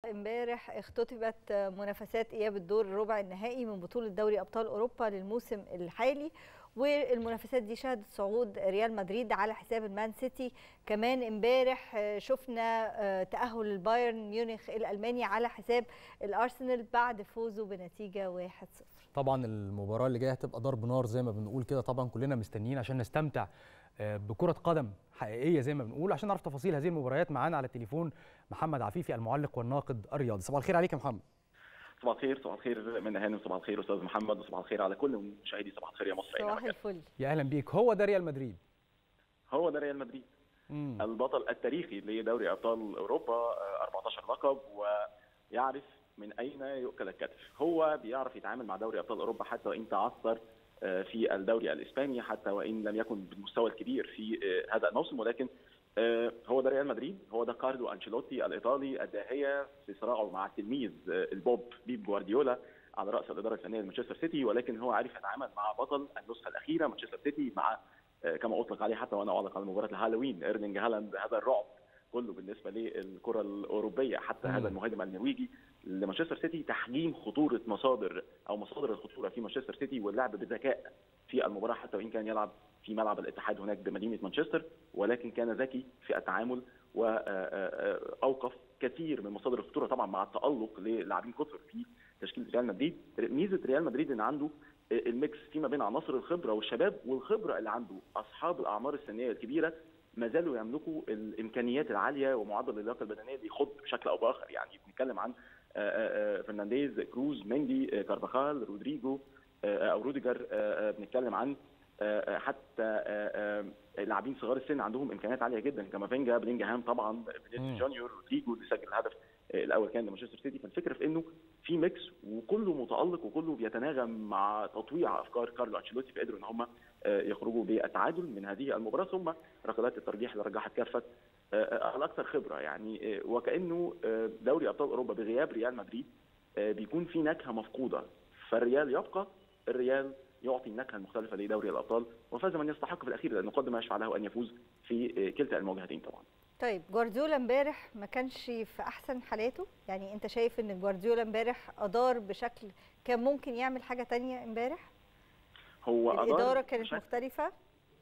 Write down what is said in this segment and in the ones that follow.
امبارح اختتمت منافسات اياب الدور الربع النهائي من بطولة دوري ابطال اوروبا للموسم الحالي، والمنافسات دي شهدت صعود ريال مدريد على حساب المان سيتي. كمان امبارح شفنا تأهل البايرن ميونخ الالماني على حساب الارسنال بعد فوزه بنتيجة 1-0. طبعا المباراة اللي جاية هتبقى ضرب نار زي ما بنقول كده، طبعا كلنا مستنيين عشان نستمتع بكرة قدم حقيقية زي ما بنقول. عشان نعرف تفاصيل هذه المباريات معانا على التليفون محمد عفيفي المعلق والناقد الرياضي. صباح الخير عليك يا محمد. صباح الخير، صباح الخير من هانم، صباح الخير استاذ محمد، وصباح الخير على كل مشاهدي صباح الخير يا مصر. صباح الفل، يا اهلا بيك. هو ده ريال مدريد، هو ده ريال مدريد البطل التاريخي لدوري ابطال اوروبا، 14 لقب، ويعرف من اين يؤكل الكتف. هو بيعرف يتعامل مع دوري ابطال اوروبا حتى وان تعثر في الدوري الاسباني، حتى وان لم يكن بالمستوى الكبير في هذا الموسم، ولكن هو ده ريال مدريد، هو ده كارلو أنشيلوتي الإيطالي الداهية في صراعه مع التلميذ بيب جوارديولا على رأس الإدارة الفنية لمانشستر سيتي. ولكن هو عارف يتعامل مع بطل النسخة الأخيرة مانشستر سيتي، مع كما أطلق عليه حتى وأنا أعلق على مباراة الهالوين إيرلينج هالاند، هذا الرعب كله بالنسبة للكرة الأوروبية، حتى هذا المهاجم النرويجي لمانشستر سيتي. تحجيم خطورة مصادر الخطورة في مانشستر سيتي، واللعب بذكاء في المباراة حتى وإن كان يلعب في ملعب الاتحاد هناك بمدينة مانشستر، ولكن كان ذكي في التعامل وأوقف كثير من مصادر الخطورة، طبعا مع التألق للاعبين كثر في تشكيلة ريال مدريد. ميزة ريال مدريد إن عنده الميكس فيما بين عناصر الخبرة والشباب، والخبرة اللي عنده أصحاب الأعمار السنية الكبيرة ما زالوا يملكوا الإمكانيات العالية ومعدل اللياقة البدنية اللي يخض بشكل أو بآخر. يعني بنتكلم عن فرنانديز، كروز، ميندي، كارفاخال، رودريجو أو روديجر، بنتكلم عن حتى لاعبين صغار السن عندهم امكانيات عاليه جدا، كامافينجا، بلينجهام، طبعا فينيسيوس جونيور، رودريجو اللي سجل الهدف الاول كان لمانشستر سيتي. فالفكره في انه في ميكس وكله متالق وكله بيتناغم مع تطويع افكار كارلو انشيلوتي، فقدروا ان هم يخرجوا بالتعادل من هذه المباراه، ثم ركلات الترجيح اللي رجحت كافه الاكثر خبره. يعني وكانه دوري ابطال اوروبا بغياب ريال مدريد بيكون في نكهه مفقوده، فالريال يبقى الريال يعطي النكهه المختلفه لدوري الابطال، وفاز من يستحق في الاخير، لانه قد ما يشفع له ان يفوز في كلتا المواجهتين طبعا. طيب جوارديولا امبارح ما كانش في احسن حالاته؟ يعني انت شايف ان جوارديولا امبارح ادار بشكل كان ممكن يعمل حاجه ثانيه امبارح؟ هو الاداره كانت مختلفه؟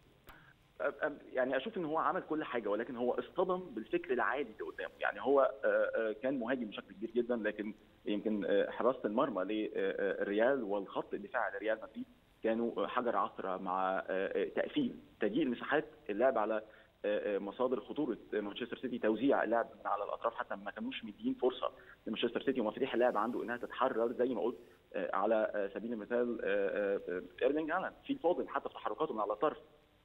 يعني اشوف ان هو عمل كل حاجه، ولكن هو اصطدم بالفكر العالي اللي قدامه. يعني هو كان مهاجم بشكل كبير جدا، لكن يمكن حراسه المرمى للريال والخط الدفاع لريال مدريد كانوا حجر عثره مع تقفيل تضييق المساحات، اللعب على مصادر خطوره مانشستر سيتي، توزيع اللعب من على الاطراف، حتى ما كانوش مدين فرصه لمانشستر سيتي ومفاتيح اللعب عنده انها تتحرر زي ما قلت. على سبيل المثال ايرلينج هالاند في الفاضل، حتى في تحركاته من على الطرف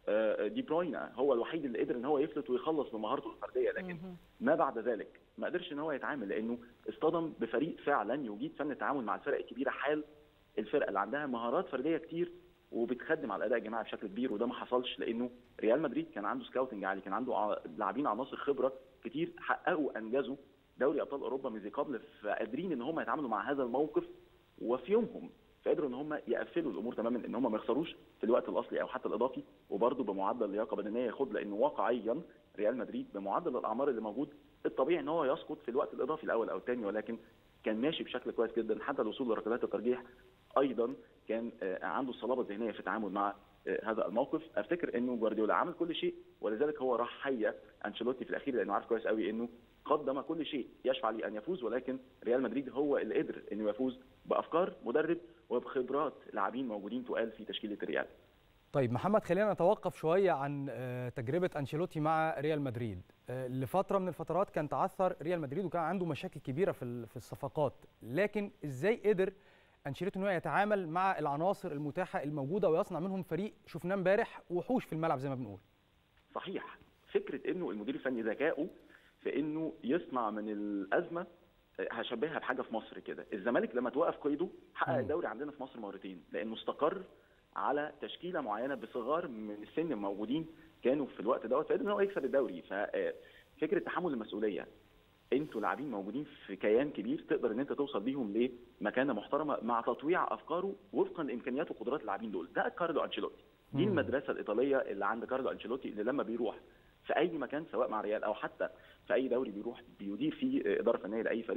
دي بروينا هو الوحيد اللي قدر ان هو يفلت ويخلص بمهارته الفرديه، لكن ما بعد ذلك ما قدرش ان هو يتعامل، لانه اصطدم بفريق فعلا يجيد فن التعامل مع الفرق الكبيره، حال الفرقه اللي عندها مهارات فرديه كتير وبتخدم على الاداء الجماعي بشكل كبير. وده ما حصلش، لانه ريال مدريد كان عنده سكاوتنج عالي، كان عنده لاعبين عناصر خبره كتير، حققوا انجزوا دوري ابطال اوروبا من ذي قبل، فقادرين ان هم يتعاملوا مع هذا الموقف وفي يومهم، فقدروا ان هم يقفلوا الامور تماما، ان هم ما يخسروش في الوقت الاصلي او حتى الاضافي، وبرده بمعدل لياقه بدنيه يخد، لانه واقعيا ريال مدريد بمعدل الاعمار اللي موجود الطبيعي ان هو يسقط في الوقت الاضافي الاول او الثاني، ولكن كان ماشي بشكل كويس جدا حتى الوصول لركلات الترجيح. ايضا كان عنده الصلابه الذهنيه في التعامل مع هذا الموقف. افتكر انه جوارديولا عمل كل شيء، ولذلك هو راح حيا انشيلوتي في الاخير، لانه عارف كويس قوي انه قدم كل شيء يشفع لي ان يفوز، ولكن ريال مدريد هو اللي قدر انه يفوز بافكار مدرب وبخبرات لاعبين موجودين تقال في تشكيله الريال. طيب محمد، خلينا نتوقف شويه عن تجربه انشيلوتي مع ريال مدريد. لفتره من الفترات كان تعثر ريال مدريد وكان عنده مشاكل كبيره في الصفقات، لكن ازاي قدر انشيلوتي ان هو يتعامل مع العناصر المتاحه الموجوده ويصنع منهم فريق شفناه امبارح وحوش في الملعب زي ما بنقول؟ صحيح، فكره انه المدير الفني ذكائه في انه يصنع من الازمه، هشبهها بحاجه في مصر كده. الزمالك لما توقف قيده حقق الدوري عندنا في مصر مرتين، لانه استقر على تشكيله معينه بصغار من السن موجودين كانوا في الوقت دوت، فقدر ان هو يكسب الدوري. ففكره تحمل المسؤوليه، انتوا لاعبين موجودين في كيان كبير تقدر ان انت توصل بيهم لمكانه محترمه مع تطويع افكاره وفقا لامكانيات وقدرات اللاعبين دول. ده كارلو انشيلوتي، دي المدرسه الايطاليه اللي عند كارلو انشيلوتي، اللي لما بيروح في اي مكان سواء مع ريال او حتى في اي دوري بيروح بيدير فيه اداره فنيه لاي فريق،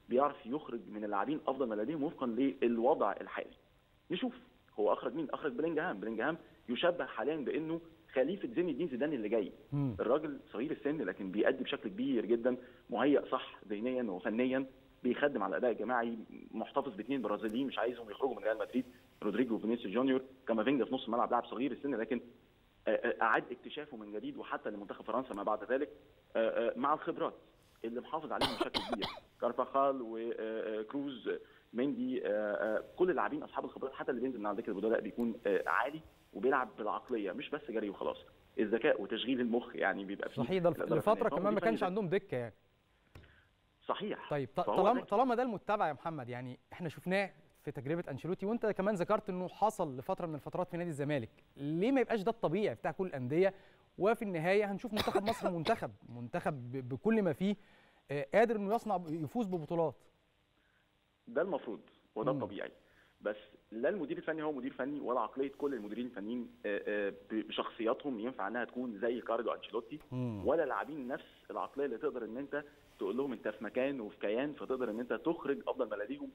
بيعرف يخرج من اللاعبين افضل ما لديهم وفقا للوضع الحالي. نشوف هو اخرج مين؟ اخرج بلينجهام يشبه حاليا بانه خليفه زين الدين زيدان اللي جاي. الراجل صغير السن لكن بيأدي بشكل كبير جدا، مهيأ صح ذهنيا وفنيا، بيخدم على الاداء الجماعي، محتفظ باثنين برازيليين مش عايزهم يخرجوا من ريال مدريد، رودريجو وفينيسيوس جونيور. كامافينجا في نص الملعب لاعب صغير السن لكن اعاد اكتشافه من جديد، وحتى لمنتخب فرنسا ما بعد ذلك مع الخبرات اللي محافظ عليهم بشكل كبير. كارفاخال وكروز مندي، كل اللاعبين اصحاب الخبرات، حتى اللي بينزل من على دكه البدلاء بيكون عالي وبيلعب بالعقليه مش بس جري وخلاص. الذكاء وتشغيل المخ يعني بيبقى فيه. صحيح، ده لفتره كمان ما كانش عندهم دكه يعني. صحيح. طيب طالما ده المتبع يا محمد، يعني احنا شفناه في تجربه انشيلوتي، وانت كمان ذكرت انه حصل لفتره من الفترات في نادي الزمالك، ليه ما يبقاش ده الطبيعي بتاع كل الانديه؟ وفي النهايه هنشوف منتخب مصر منتخب بكل ما فيه قادر انه يفوز ببطولات. ده المفروض وده الطبيعي، بس لا المدير الفني هو مدير فني ولا عقليه كل المديرين الفنيين بشخصياتهم ينفع انها تكون زي كارلو انشيلوتي، ولا لاعبين نفس العقليه اللي تقدر ان انت تقول لهم انت في مكان وفي كيان فتقدر ان انت تخرج افضل ما لديهم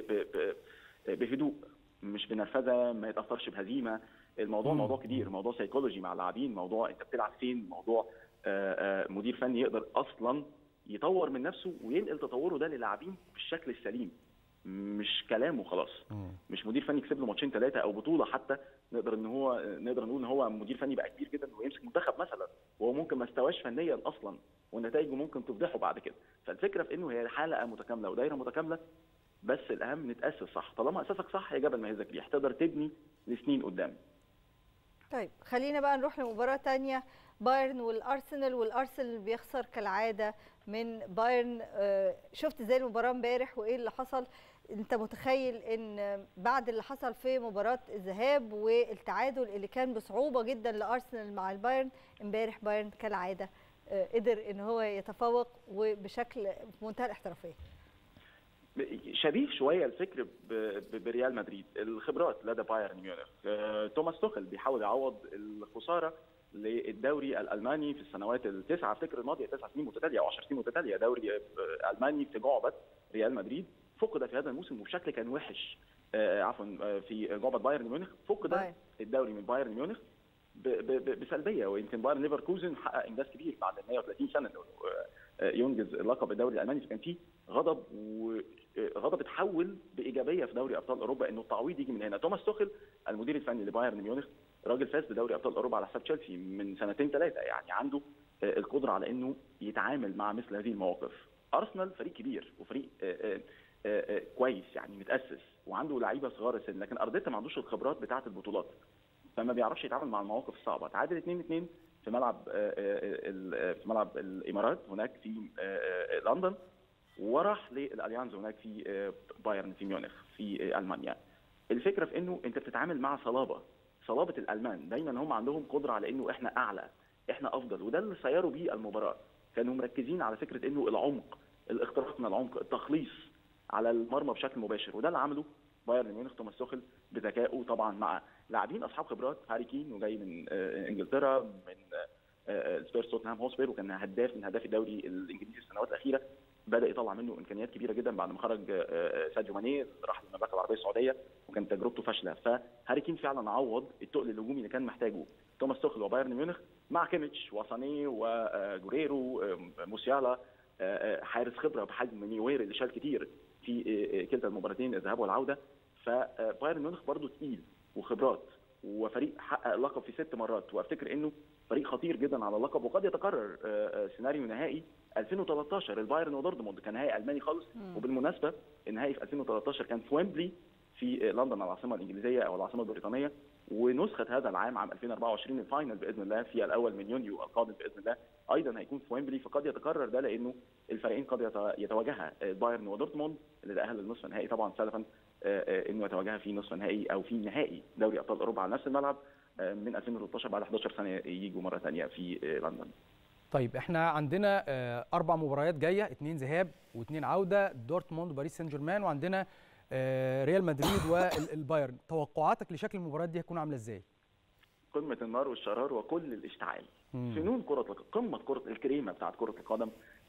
بهدوء، مش بنرفزه، ما يتاثرش بهزيمه. الموضوع موضوع كبير، موضوع سيكولوجي مع اللاعبين، موضوع انت بتلعب فين، موضوع مدير فني يقدر اصلا يطور من نفسه وينقل تطوره ده للاعبين بالشكل السليم، مش كلام وخلاص. مش مدير فني يكسب له ماتشين ثلاثه او بطوله حتى نقدر نقول ان هو مدير فني بقى كبير جدا ويمسك منتخب مثلا وهو ممكن ما استواش فنيا اصلا ونتائجه ممكن تفضحه بعد كده. فالفكره في انه هي حلقه متكامله ودايره متكامله، بس الاهم نتاسس صح. طالما اساسك صح يا جبل ما يهزك ريح، تقدر تبني لسنين قدام. طيب خلينا بقى نروح لمباراه ثانيه، بايرن والارسنال بيخسر كالعاده من بايرن. شفت ازاي المباراه امبارح وايه اللي حصل؟ انت متخيل ان بعد اللي حصل في مباراه الذهاب والتعادل اللي كان بصعوبه جدا لارسنال مع البايرن، امبارح بايرن كالعاده قدر ان هو يتفوق وبشكل في منتهى الاحترافيه. شبيه شويه الفكر بريال مدريد، الخبرات لدى بايرن ميونخ. توماس توخل بيحاول يعوض الخساره للدوري الالماني في السنوات التسعه، افتكر الماضيه 9 سنين متتاليه او 10 سنين متتاليه دوري الماني في جعبه ريال مدريد، فقد في هذا الموسم وبشكل كان وحش. في جعبه بايرن ميونخ فقد الدوري من بايرن ميونخ بسلبيه، ويمكن بايرن ليفركوزن حقق انجاز كبير بعد 130 سنه ينجز لقب الدوري الالماني، فكان فيه غضب، وغضب اتحول بايجابيه في دوري ابطال اوروبا انه التعويض يجي من هنا. توماس توخل المدير الفني لبايرن ميونخ راجل فاز بدوري ابطال اوروبا على حساب تشيلسي من سنتين ثلاثه، يعني عنده القدره على انه يتعامل مع مثل هذه المواقف. ارسنال فريق كبير وفريق كويس يعني متاسس وعنده لعيبه صغار السن، لكن ارتيتا ما عندوش الخبرات بتاعه البطولات، فما بيعرفش يتعامل مع المواقف الصعبه. تعادل 2-2 في ملعب الامارات هناك في لندن، وراح للاليانز هناك في بايرن في ميونخ في المانيا. الفكره في انه انت بتتعامل مع صلابه الالمان، دايما هم عندهم قدره على انه احنا اعلى، احنا افضل، وده اللي سيروا بيه المباراه. كانوا مركزين على فكره انه العمق، الاختراق من العمق، التخليص على المرمى بشكل مباشر، وده اللي عمله بايرن ميونخ توماس توخل بذكائه طبعا مع لاعبين اصحاب خبرات. هاري كين وجاي من انجلترا من سبيرز توتنهام هوسبير، وكان هداف من هداف الدوري الانجليزي السنوات الاخيره، بدا يطلع منه امكانيات كبيره جدا بعد ما خرج ساديو ماني راح للمملكه العربيه السعوديه وكانت تجربته فاشله. فهاري كين فعلا عوض التقل الهجومي اللي كان محتاجه توماس توخل وبايرن ميونخ مع كيميتش وصاني وجوريرو موسيالا، حارس خبره بحجم نيوير اللي شال كتير في كلتا المباراتين الذهاب والعوده. فبايرن ميونخ برضه تقيل وخبرات وفريق حقق اللقب في 6 مرات، وافتكر انه فريق خطير جدا على اللقب، وقد يتكرر سيناريو نهائي 2013 البايرن ودورتموند، كان نهائي الماني خالص. وبالمناسبه النهائي في 2013 كان في ويمبلي في لندن العاصمه الانجليزيه او العاصمه البريطانيه، ونسخه هذا العام عام 2024 الفاينل باذن الله في الاول من يونيو القادم باذن الله ايضا هيكون في ويمبلي. فقد يتكرر ده لانه الفريقين قد يتواجها البايرن ودورتموند اللي تاهل للنصف النهائي طبعا سلفا انه يتواجها في نصف النهائي او في نهائي دوري ابطال اوروبا على نفس الملعب من 2013 بعد 11 سنه يجوا مره ثانيه في لندن. طيب احنا عندنا 4 مباريات جايه، 2 ذهاب و2 عوده، دورتموند وباريس سان جيرمان، وعندنا ريال مدريد والبايرن. توقعاتك لشكل المباريات دي هتكون عامله ازاي؟ قمه النار والشرار وكل الاشتعال. فنون كره قمه كره الكريمه بتاعت كره القدم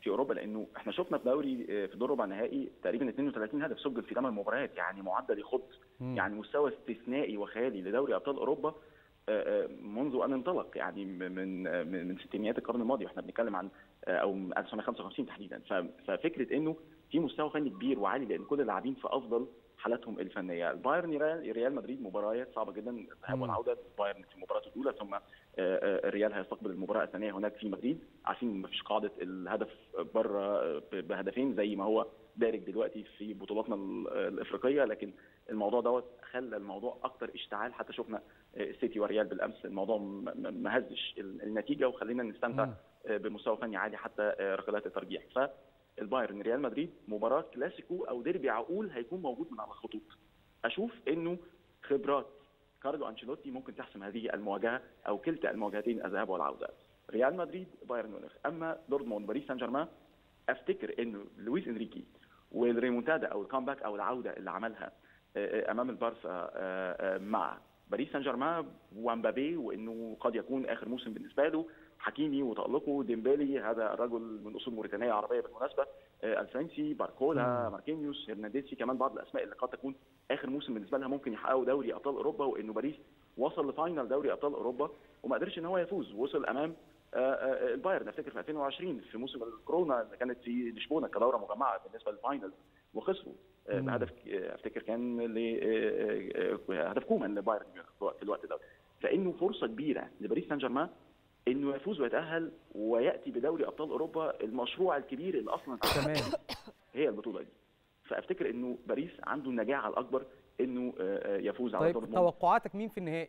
في اوروبا، لانه احنا شفنا في دور ربع النهائي تقريبا 32 هدف سجل في 8 مباريات، يعني معدل يخض، يعني مستوى استثنائي وخيالي لدوري ابطال اوروبا منذ ان انطلق، يعني من ستينيات القرن الماضي، واحنا بنتكلم عن او 1955 تحديدا. ففكره انه في مستوى فني كبير وعالي، لان كل اللاعبين في افضل حالاتهم الفنيه. البايرن ريال مدريد مباريات صعبه جدا، الذهاب والعوده، البايرن في المباراه الاولى، ثم الريال هيستقبل المباراه الثانيه هناك في مدريد. عارفين ان مفيش قاعده الهدف بره بهدفين زي ما هو دارج دلوقتي في بطولاتنا الافريقيه، لكن الموضوع دوت خلى الموضوع اكثر اشتعال. حتى شفنا السيتي والريال بالامس، الموضوع ما هزش النتيجه وخلينا نستمتع بمستوى فني عالي حتى ركلات الترجيح. فالبايرن ريال مدريد مباراه كلاسيكو او ديربي عقول هيكون موجود من على الخطوط. اشوف انه خبرات كارلو انشيلوتي ممكن تحسم هذه المواجهه او كلتا المواجهتين الذهاب والعوده. ريال مدريد بايرن ميونخ. اما دورتموند باريس سان جيرمان، افتكر انه لويس انريكي والريمونتادا او الكامباك او العوده اللي عملها امام البارسا مع باريس سان جيرمان ومبابي، وانه قد يكون اخر موسم بالنسبه له، حكيمي وتالقه، ديمبالي هذا الرجل من اصول موريتانيه عربيه بالمناسبه، الفرنسي، باركولا، ماركينيوس، هرنانديز، كمان بعض الاسماء اللي قد تكون اخر موسم بالنسبه لها ممكن يحققوا دوري ابطال اوروبا. وانه باريس وصل لفاينل دوري ابطال اوروبا وما قدرش ان هو يفوز، وصل امام البايرن افتكر في 2020 في موسم الكورونا اللي كانت في لشبونه كدوره مجمعه بالنسبه للفاينل، وخسروا بهدف افتكر كان هدف كومان لبايرن في الوقت ده. فانه فرصه كبيره لباريس سان جيرمان انه يفوز ويتاهل وياتي بدوري ابطال اوروبا، المشروع الكبير اللي اصلا تمام هي البطوله دي. فافتكر انه باريس عنده النجاعه الاكبر انه يفوز على دورتموند. طيب توقعاتك مين في النهائي؟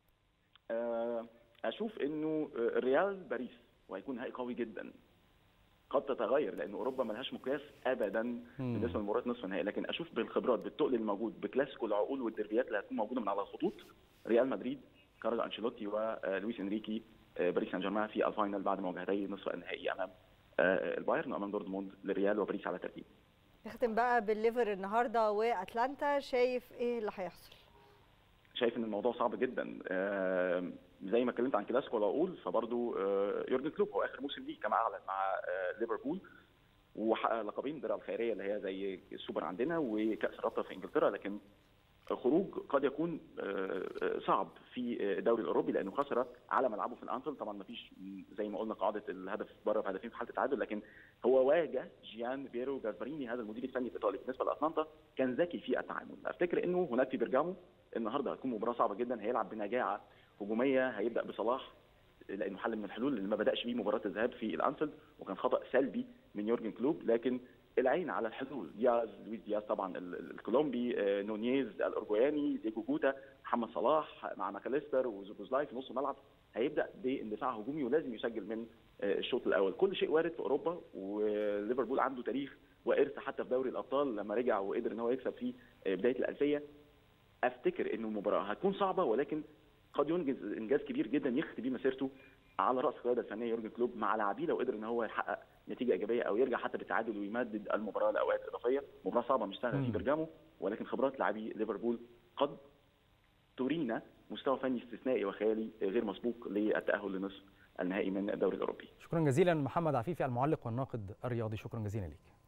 اشوف انه الريال باريس، وهيكون نهائي قوي جدا. قد تتغير لان اوروبا ملهاش مقياس ابدا بالنسبه لمباراه نصف النهائي، لكن اشوف بالخبرات بالتقل الموجود بكلاسيكو العقول والديربيات اللي هتكون موجوده من على الخطوط، ريال مدريد كارلو انشيلوتي ولويس انريكي باريس سان جيرمان في الفاينل بعد مواجهتي نصف النهائي امام البايرن وامام دورتموند للريال وباريس على ترتيب. نختم بقى بالليفر النهارده واتلانتا، شايف ايه اللي هيحصل؟ شايف ان الموضوع صعب جدا. زي ما اتكلمت عن كلاسيكو العقول، فبرضه يورجن كلوب هو اخر موسم ليه كما اعلن مع ليفربول، وحقق لقبين، درع الخيريه اللي هي زي السوبر عندنا وكاس الرابطه في انجلترا، لكن خروج قد يكون صعب في الدوري الاوروبي لانه خسر على ملعبه في الانفيلد. طبعا ما فيش زي ما قلنا قاعده الهدف بره في هدفين في حاله التعادل، لكن هو واجه جيان بيرو جاسبريني هذا المدير الفني الايطالي. بالنسبه لاتلانتا كان ذكي في التعامل. افتكر انه هناك في بيرجامو النهارده هتكون مباراه صعبه جدا، هيلعب بنجاعه هجوميه، هيبدا بصلاح لانه حل من الحلول اللي ما بداش بيه مباراه الذهاب في الانفيلد، وكان خطا سلبي من يورجن كلوب، لكن العين على الحلول. لويس دياز طبعا الكولومبي، نونيز الاورجواني، ديجو جوتا، محمد صلاح مع ماكاليستر وزوبوزلاي في نص الملعب. هيبدا باندفاع هجومي ولازم يسجل من الشوط الاول. كل شيء وارد في اوروبا، وليفربول عنده تاريخ وارث حتى في دوري الابطال لما رجع وقدر ان هو يكسب في بدايه الالفيه. افتكر انه المباراه هتكون صعبه، ولكن قد ينجز انجاز كبير جدا يختم بيه مسيرته على راس القياده الفنيه يورجن كلوب مع لاعبيه، لو قدر ان هو يحقق نتيجه ايجابيه او يرجع حتى بالتعادل ويمدد المباراه لاوقات اضافيه. مباراه صعبه مش سهله في برجامو، ولكن خبرات لاعبي ليفربول قد ترينا مستوى فني استثنائي وخيالي غير مسبوق للتاهل لنصف النهائي من الدوري الاوروبي. شكرا جزيلا محمد عفيفي المعلق والناقد الرياضي، شكرا جزيلا ليك.